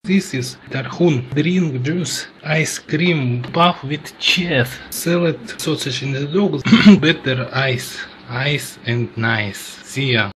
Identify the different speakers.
Speaker 1: This is tarhun, drink juice, ice cream, puff with cheese, salad, sausage in the dog, better ice and nice. See ya.